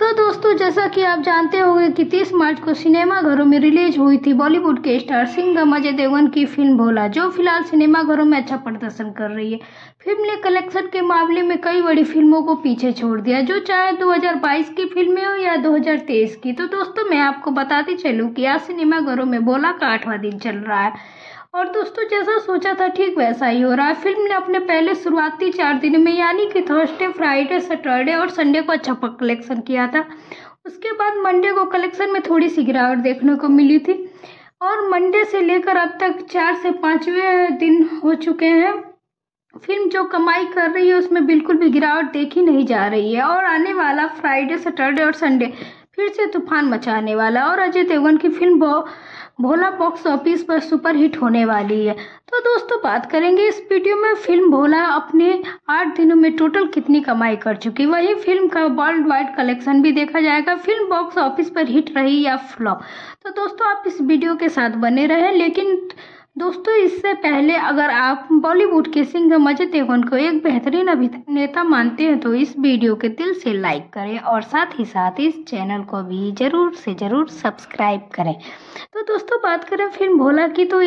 तो दोस्तों, जैसा कि आप जानते होंगे कि 30 मार्च को सिनेमाघरों में रिलीज हुई थी बॉलीवुड के स्टार सिंघम अजय देवगन की फिल्म भोला, जो फिलहाल सिनेमाघरों में अच्छा प्रदर्शन कर रही है। फिल्म ने कलेक्शन के मामले में कई बड़ी फिल्मों को पीछे छोड़ दिया, जो चाहे 2022 की फिल्में हो या 2023 की। तो दोस्तों, मैं आपको बताती चलूँ कि आज सिनेमाघरों में भोला का 8वां दिन चल रहा है। और दोस्तों, जैसा सोचा था ठीक वैसा ही हो रहा है। फिल्म ने अपने पहले शुरुआती 4 दिन में यानी कि थर्सडे, फ्राइडे, सैटरडे और संडे को अच्छा कलेक्शन किया था। उसके बाद मंडे को कलेक्शन में थोड़ी सी गिरावट देखने को मिली थी और मंडे से लेकर अब तक 4 से 5वें दिन हो चुके हैं। फिल्म जो कमाई कर रही है उसमें बिल्कुल भी गिरावट देखी नहीं जा रही है और आने वाला फ्राइडे, सैटरडे और संडे फिर से तूफान मचाने वाला और अजय देवगन की फिल्म भोला बॉक्स ऑफिस पर सुपर हिट होने वाली है। तो दोस्तों, बात करेंगे इस वीडियो में फिल्म भोला अपने 8 दिनों में टोटल कितनी कमाई कर चुकी। वही फिल्म का वर्ल्ड वाइड कलेक्शन भी देखा जाएगा, फिल्म बॉक्स ऑफिस पर हिट रही या फ्लॉप। तो दोस्तों, आप इस वीडियो के साथ बने रहें। लेकिन दोस्तों, इससे पहले अगर आप बॉलीवुड के सिंघम अजय देवगन को एक बेहतरीन अभिनेता मानते हैं तो इस वीडियो के दिल से लाइक करें और साथ ही साथ इस चैनल को भी जरूर से जरूर सब्सक्राइब करें। तो दोस्तों, बात करें फिल्म भोला की तो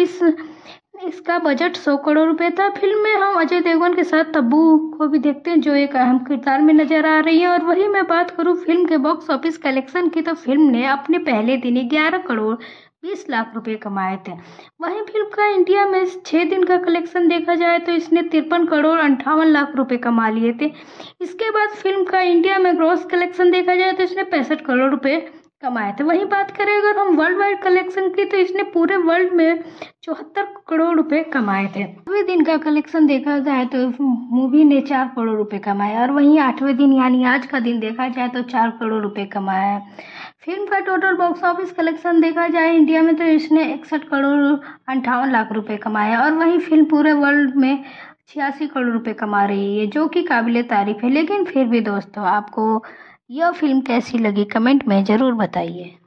इसका बजट 100 करोड़ रुपए था। फिल्म में हम अजय देवगन के साथ तब्बू को भी देखते हैं, जो एक अहम किरदार में नजर आ रही है। और वही मैं बात करूं फिल्म के बॉक्स ऑफिस कलेक्शन की तो फिल्म ने अपने पहले दिन 11 करोड़ 20 लाख रुपए कमाए थे। वहीं फिल्म का इंडिया में 6 दिन का कलेक्शन देखा जाए तो इसने 53 करोड़ 58 लाख रुपए कमा लिए थे। इसके बाद फिल्म का इंडिया में ग्रॉस कलेक्शन देखा जाए तो इसने 65 करोड़ रुपए कमाए थे। वहीं बात करें अगर हम वर्ल्ड वाइड कलेक्शन की तो इसने पूरे वर्ल्ड में 74 करोड़ रुपए कमाए थे। 9वें दिन का कलेक्शन देखा जाए तो मूवी ने 4 करोड़ रुपए कमाए और वहीं 8वें दिन यानी आज का दिन देखा जाए तो 4 करोड़ रुपए कमाया है। फिल्म का टोटल बॉक्स ऑफिस कलेक्शन देखा जाए इंडिया में तो इसने 61 करोड़ 58 लाख रुपए कमाए और वहीं फिल्म पूरे वर्ल्ड में 86 करोड़ रुपए कमा रही है, जो कि काबिले तारीफ है। लेकिन फिर भी दोस्तों, आपको यह फिल्म कैसी लगी कमेंट में ज़रूर बताइए।